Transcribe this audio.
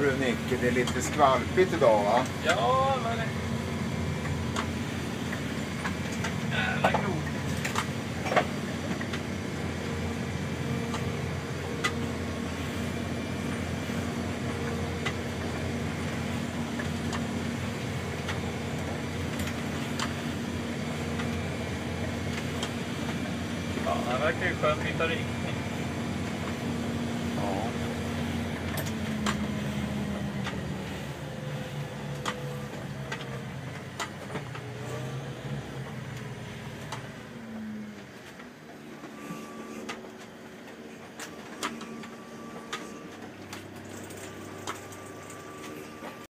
du Nicke, det är lite skvalpigt idag va? Ja, men... Jävla grovt. Ja, det verkar ju skönt att hitta ring.